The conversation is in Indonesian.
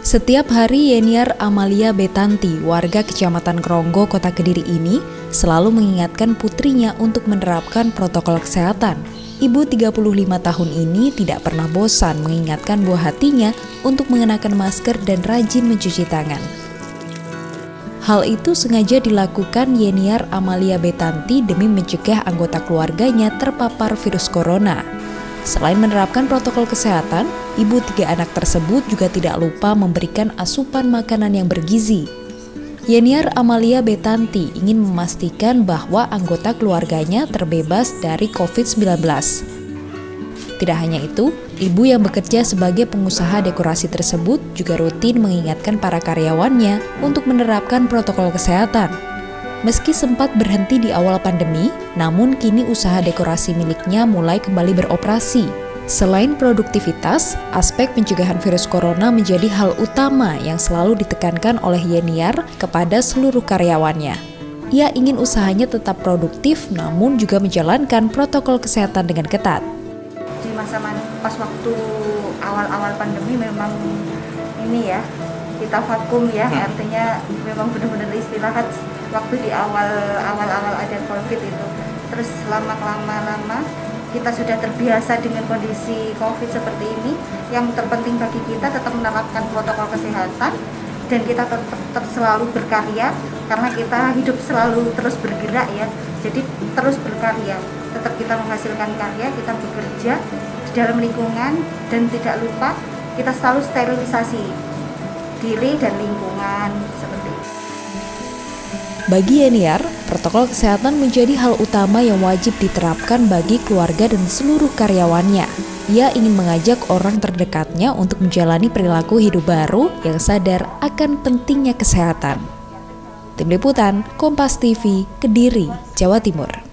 Setiap hari Yeniar Amalia Betanti, warga Kecamatan Kronggo, Kota Kediri ini selalu mengingatkan putrinya untuk menerapkan protokol kesehatan. Ibu 35 tahun ini tidak pernah bosan mengingatkan buah hatinya untuk mengenakan masker dan rajin mencuci tangan. Hal itu sengaja dilakukan Yeniar Amalia Betanti demi mencegah anggota keluarganya terpapar virus corona. Selain menerapkan protokol kesehatan, ibu 3 anak tersebut juga tidak lupa memberikan asupan makanan yang bergizi. Yeniar Amalia Betanti ingin memastikan bahwa anggota keluarganya terbebas dari COVID-19. Tidak hanya itu, ibu yang bekerja sebagai pengusaha dekorasi tersebut juga rutin mengingatkan para karyawannya untuk menerapkan protokol kesehatan. Meski sempat berhenti di awal pandemi, namun kini usaha dekorasi miliknya mulai kembali beroperasi. Selain produktivitas, aspek pencegahan virus corona menjadi hal utama yang selalu ditekankan oleh Yeniar kepada seluruh karyawannya. Ia ingin usahanya tetap produktif namun juga menjalankan protokol kesehatan dengan ketat. Di masa pas waktu awal-awal pandemi memang ini ya, kita vakum ya, artinya memang benar-benar istirahat waktu di awal ada COVID itu. Terus lama-lama kita sudah terbiasa dengan kondisi COVID seperti ini. Yang terpenting bagi kita tetap menerapkan protokol kesehatan dan kita tetap selalu berkarya karena kita hidup selalu terus bergerak ya. Jadi terus berkarya, tetap kita menghasilkan karya, kita bekerja di dalam lingkungan dan tidak lupa kita selalu sterilisasi diri dan lingkungan seperti itu. Bagi Yeniar, protokol kesehatan menjadi hal utama yang wajib diterapkan bagi keluarga dan seluruh karyawannya. Ia ingin mengajak orang terdekatnya untuk menjalani perilaku hidup baru yang sadar akan pentingnya kesehatan. Tim Liputan, Kompas TV, Kediri, Jawa Timur.